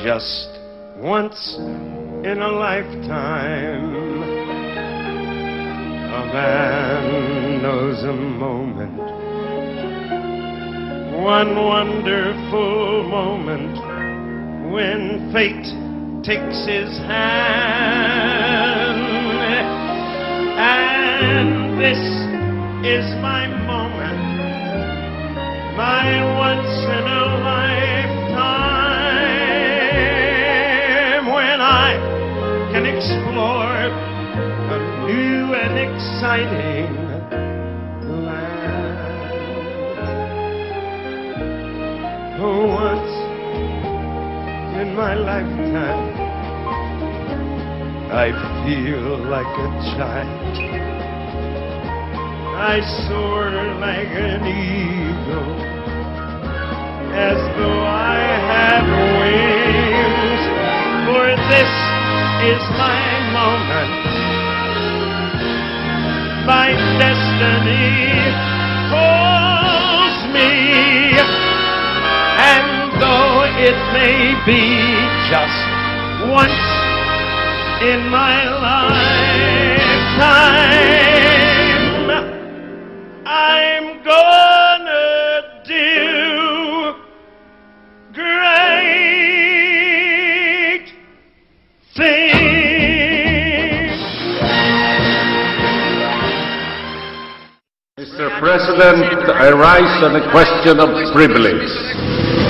just once in a lifetime, a man knows a moment, one wonderful moment, when fate takes his hand. And this is my moment, my once in a lifetime, when I can explore a new and exciting land. Oh, once in my lifetime, I feel like a child. I soar like an eagle, as though I have wings. For this is my moment, my destiny calls me. And though it may be just once in my lifetime, I'm gonna do great things. Mr. President, I rise on a question of privilege.